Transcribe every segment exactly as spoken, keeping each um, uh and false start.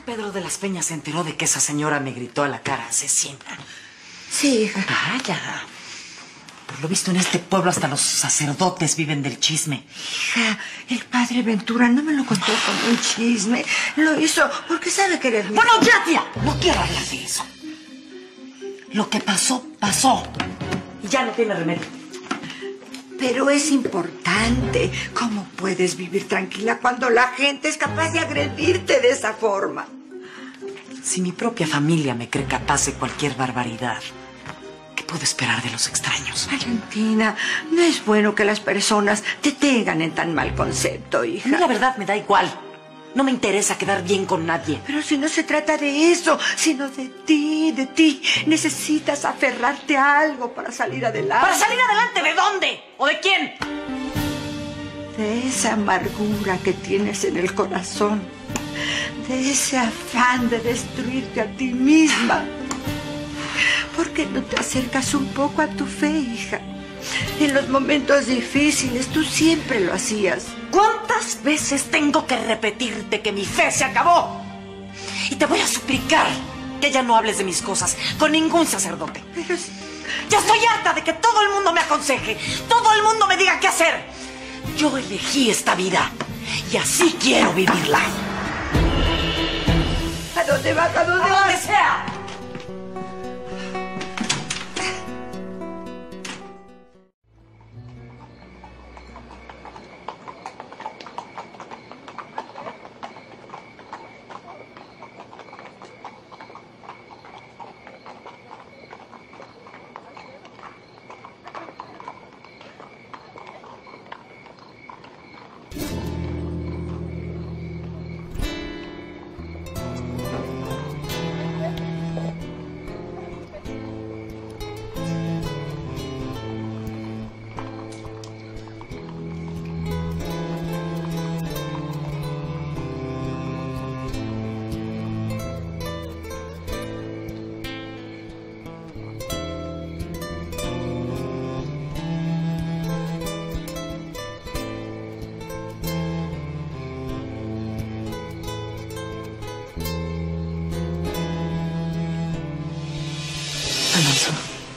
Pedro de las Peñas se enteró de que esa señora me gritó a la cara hace siempre. Sí, hija. Vaya. Por lo visto en este pueblo hasta los sacerdotes viven del chisme. Hija, el padre Ventura no me lo contó como un chisme. Lo hizo porque sabe que eres mi... Bueno, ya, tía. No quiero hablar de eso. Lo que pasó, pasó. Y ya no tiene remedio. Pero es importante. ¿Cómo puedes vivir tranquila cuando la gente es capaz de agredirte de esa forma? Si mi propia familia me cree capaz de cualquier barbaridad, ¿qué puedo esperar de los extraños? Valentina, no es bueno que las personas te tengan en tan mal concepto, hija. A mí la verdad me da igual. No me interesa quedar bien con nadie. Pero si no se trata de eso, sino de ti, de ti. Necesitas aferrarte a algo para salir adelante. ¿Para salir adelante de dónde? ¿O de quién? De esa amargura que tienes en el corazón. De ese afán de destruirte a ti misma. ¿Por qué no te acercas un poco a tu fe, hija? En los momentos difíciles tú siempre lo hacías. ¿Cuántas veces tengo que repetirte que mi fe se acabó? Y te voy a suplicar que ya no hables de mis cosas con ningún sacerdote. Pero si... Ya estoy harta de que todo el mundo me aconseje, todo el mundo me diga qué hacer. Yo elegí esta vida y así quiero vivirla. ¿A dónde vas? ¿A dónde vas? ¡A donde sea! Alonso,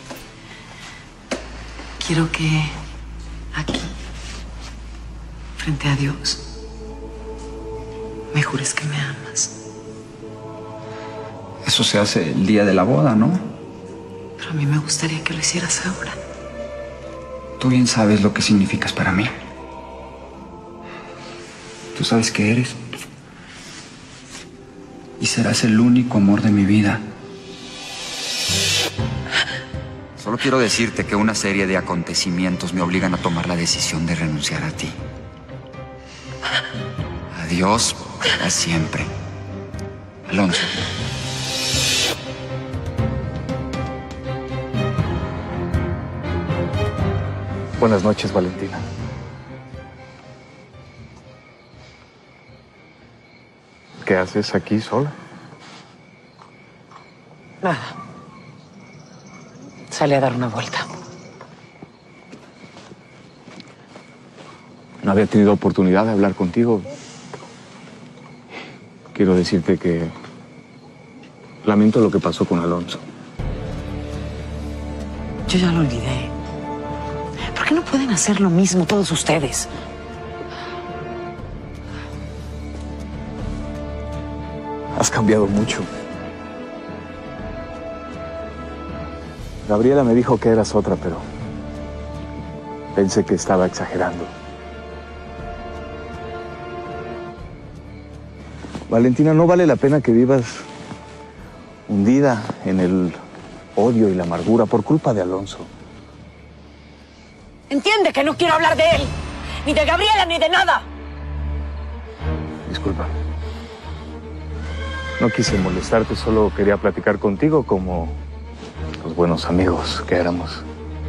quiero que aquí, frente a Dios, me jures que me amas. Eso se hace el día de la boda, ¿no? Pero a mí me gustaría que lo hicieras ahora. Tú bien sabes lo que significas para mí. Tú sabes que eres. Y serás el único amor de mi vida. Solo quiero decirte que una serie de acontecimientos me obligan a tomar la decisión de renunciar a ti. Adiós para siempre. Alonso. Buenas noches, Valentina. ¿Qué haces aquí sola? Nada. Salí a dar una vuelta. No había tenido oportunidad de hablar contigo. Quiero decirte que lamento lo que pasó con Alonso. Yo ya lo olvidé. ¿Por qué no pueden hacer lo mismo todos ustedes? Has cambiado mucho. Gabriela me dijo que eras otra, pero pensé que estaba exagerando. Valentina, no vale la pena que vivas hundida en el odio y la amargura por culpa de Alonso. Entiende que no quiero hablar de él, ni de Gabriela, ni de nada. Disculpa. No quise molestarte, solo quería platicar contigo como los buenos amigos que éramos.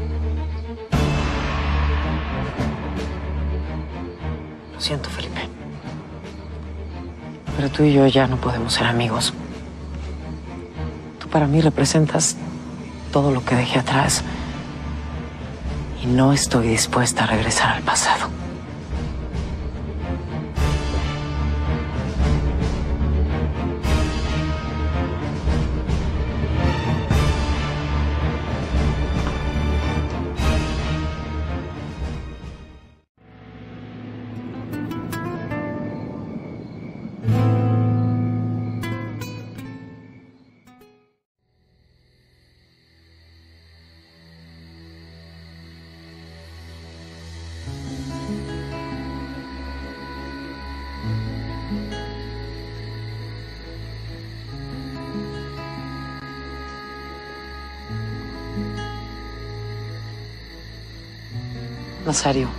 Lo siento, Felipe. Pero tú y yo ya no podemos ser amigos. Tú para mí representas todo lo que dejé atrás. Y no estoy dispuesta a regresar al pasado. Nazario,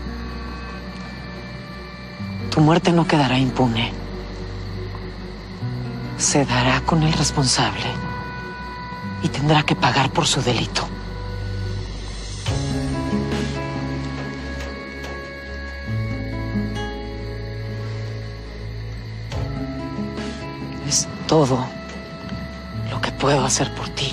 tu muerte no quedará impune. Se dará con el responsable y tendrá que pagar por su delito. Es todo lo que puedo hacer por ti.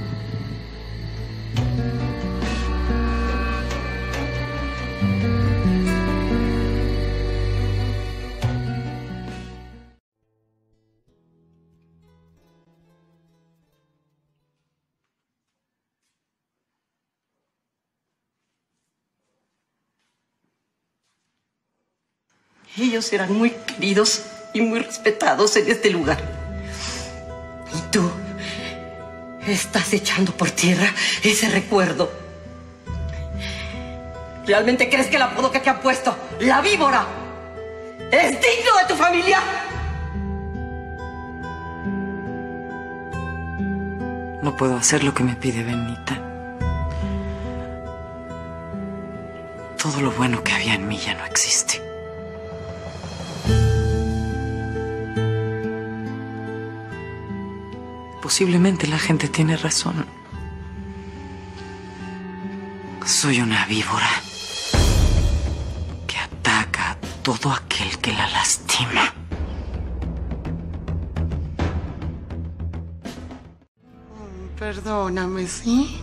Ellos eran muy queridos y muy respetados en este lugar. Y tú estás echando por tierra ese recuerdo. ¿Realmente crees que el apodo que te han puesto, la víbora, es digno de tu familia? No puedo hacer lo que me pide Benita. Todo lo bueno que había en mí ya no existe. Posiblemente la gente tiene razón. Soy una víbora que ataca a todo aquel que la lastima. Perdóname, ¿sí?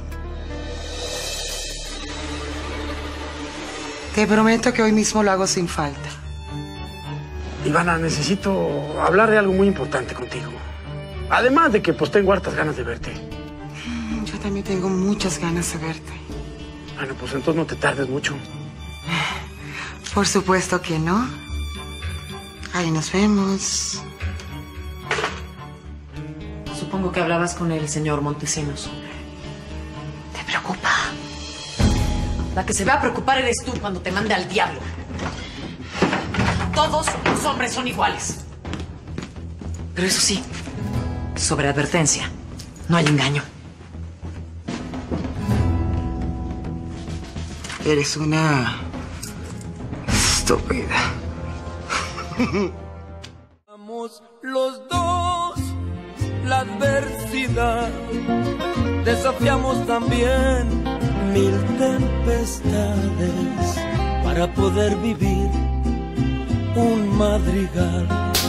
Te prometo que hoy mismo lo hago sin falta. Ivana, necesito hablar de algo muy importante contigo. Además de que pues tengo hartas ganas de verte. Yo también tengo muchas ganas de verte. Bueno, pues entonces no te tardes mucho. Por supuesto que no. Ahí nos vemos. Supongo que hablabas con el señor Montesinos. ¿Te preocupa? La que se va a preocupar eres tú cuando te mande al diablo. Todos los hombres son iguales. Pero eso sí, sobre advertencia, no hay engaño. Eres una estúpida. Vamos los dos la adversidad, desafiamos también mil tempestades para poder vivir un madrigal.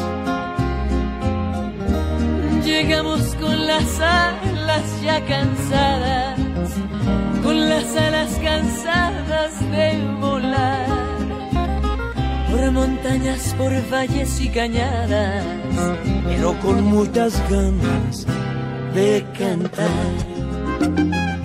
Llegamos con las alas ya cansadas, con las alas cansadas de volar, por montañas, por valles y cañadas, pero con muchas ganas de cantar.